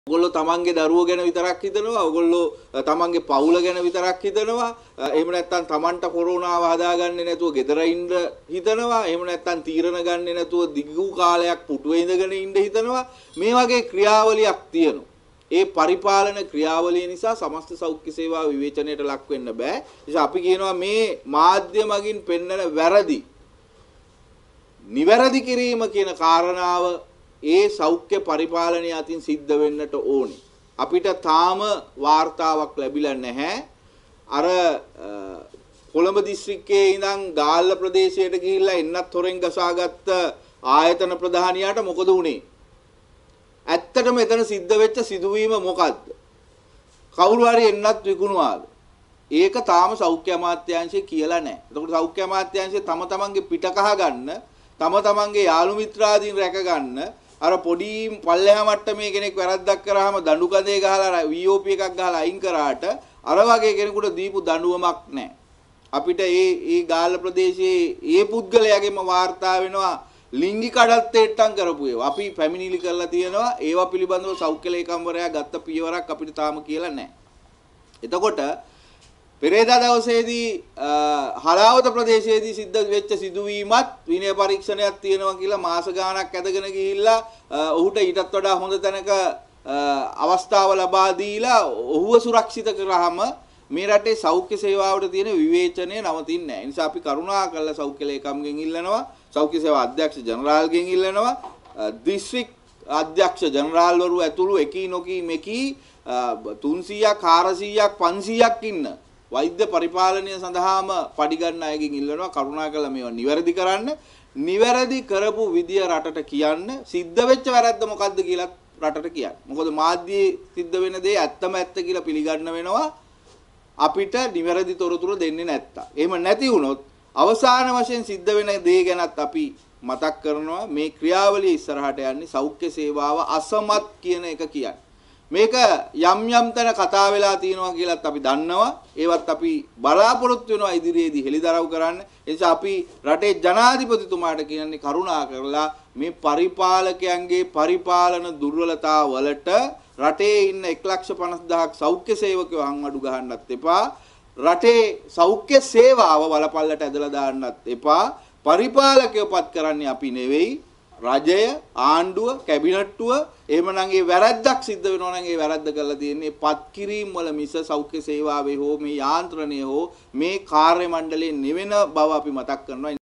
ඔයගොල්ලෝ තමන්ගේ දරුවෝ ගැන විතරක් හිතනවා. ඔයගොල්ලෝ තමන්ගේ පවුල ගැන විතරක් හිතනවා. එහෙම නැත්නම් තමන්ට කොරෝනාව හදාගන්නේ නැතුව ගෙදර ඉන්න හිතනවා. එහෙම නැත්නම් තීරණ ගන්නේ නැතුව දිගු කාලයක් පුටුවේ ඉඳගෙන ඉන්න හිතනවා. මේ වගේ ක්‍රියාවලියක් තියෙනවා. ඒ පරිපාලන ක්‍රියාවලිය නිසා සමස්ත සෞඛ්‍ය සේවා විවේචනයට ලක් වෙන්න බෑ. නිසා අපි කියනවා මේ මාධ්‍ය මගින් පෙන්වන වැරදි නිවැරදි කිරීම කියන කාරණාව ඒ සෞඛ්‍ය පරිපාලනය අතින් සිද්ධ වෙන්නට ඕනේ. අපිට තාම වාර්තාවක් ලැබිලා නැහැ. අර කොළඹ දිස්ත්‍රික්කයේ ඉඳන් ගාල්ල ප්‍රදේශයට ගිහිල්ලා එන්නත් හොරෙන් ගසාගත්ත ආයතන ප්‍රධානියාට මොකද වුනේ? ඇත්තටම එතන සිද්ධ වෙච්ච සිදුවීම මොකද්ද? කවුරු හරි එන්නත් විකුණුවාද? ඒක තාම සෞඛ්‍ය අමාත්‍යාංශය කියලා නැහැ. එතකොට සෞඛ්‍ය අමාත්‍යාංශය තම තමන්ගේ පිට කහ ගන්න, තම තමන්ගේ යාළු මිත්‍රාදීන් රැක ගන්න, අර පොඩි පල්ලෙහා මට්ටමේ කෙනෙක් වැරද්දක් කරාම දඬු කඳේ ගහලා VOP එකක් ගහලා අයින් කරාට අර වගේ කෙනෙකුට දීපු දඬුවමක් නැහැ. අපිට ඒ ගාල්ල ප්‍රදේශයේ ඒ පුද්ගලයාගෙම වාර්තා වෙනවා ලිංගික අඩත්තරටම් කරපු ඒවා. අපි පැමිණිලි කරලා තියෙනවා. ඒවා පිළිබඳව සෞඛ්‍ය ලේකම්වරයා ගත්ත පියවරක් අපිට තාම කියලා නැහැ. එතකොට පෙරේදා දවසේදී හලාවත ප්‍රදේශයේදී සිද්ධ වෙච්ච සිදුවීමත් විනය පරීක්ෂණයක් තියෙනවා කියලා මාස ගාණක් ඇදගෙන ගිහිල්ලා ඔහුට ඊටත් වඩා හොඳ තැනක අවස්ථාව ලබා දීලා ඔහුව සුරක්ෂිත කරාම මේ රටේ සෞඛ්‍ය සේවාවට තියෙන විවේචනය නවතින්නේ නැහැ. ඒ නිසා අපි කරුණාකරලා සෞඛ්‍ය ලේකම්ගෙන් ඉල්ලනවා, සෞඛ්‍ය සේවා අධ්‍යක්ෂ ජනරාල්ගෙන් ඉල්ලනවා, දිස්ත්‍රික් අධ්‍යක්ෂ ජනරාල්වරු ඇතුළු එකී නොකී මෙකී 300ක් 400ක් 500ක් ඉන්න වෛද්‍ය පරිපාලනය සඳහාම පඩි ගන්න අයගෙන් ඉල්ලනවා කරුණාකරලා මේවා නිවැරදි කරන්න. නිවැරදි කරපු විදිය රටට කියන්න. සිද්ධ වෙච්ච වැරද්ද මොකද්ද කියලා රටට කියන්න. මොකද මාධ්‍යයේ සිද්ධ වෙන දේ ඇත්තම ඇත්ත කියලා පිළිගන්න වෙනවා. අපිට නිවැරදි තොරතුරු දෙන්නේ නැත්තම්. එහෙම නැති වුණොත් අවසාන වශයෙන් සිද්ධ වෙන දේ ගැනත් අපි මතක් කරනවා. මේ ක්‍රියාවලිය ඉස්සරහට යන්නේ සෞඛ්‍ය සේවාව අසමත් කියන එක කියන්නේ. මේක යම් තැන කතා වෙලා තියෙනවා කියලාත් අපි දන්නවා. ඒවත් අපි බලාපොරොත්තු වෙනවා ඉදිරියේදී හෙළිදරව් කරන්න. ඒ නිසා අපි රටේ ජනාධිපතිතුමාට කියන්නේ කරුණා කරලා මේ පරිපාලකයන්ගේ පරිපාලන දුර්වලතා වලට රටේ ඉන්න 1,50,000ක් සෞඛ්‍ය සේවකයෝ අංවඩු ගහන්නත් එපා. රටේ සෞඛ්‍ය සේවාව වලපල්ලට ඇදලා දාන්නත් එපා. පරිපාලකයෝ පත් කරන්නේ අපි නෙවෙයි. රජය, ආණ්ඩුව, කැබිනට්ටුව. එහෙමනම් ඒ වැරද්දක් සිද්ධ වෙනවා නම් ඒ වැරද්ද කරලා තියෙන්නේ පත් කිරීම වල මිස සෞඛ්‍ය සේවාවේ හෝ මේ යාන්ත්‍රණය හෝ මේ කාර්ය මණ්ඩලයේ නෙවෙන බව අපි මතක් කරනවා.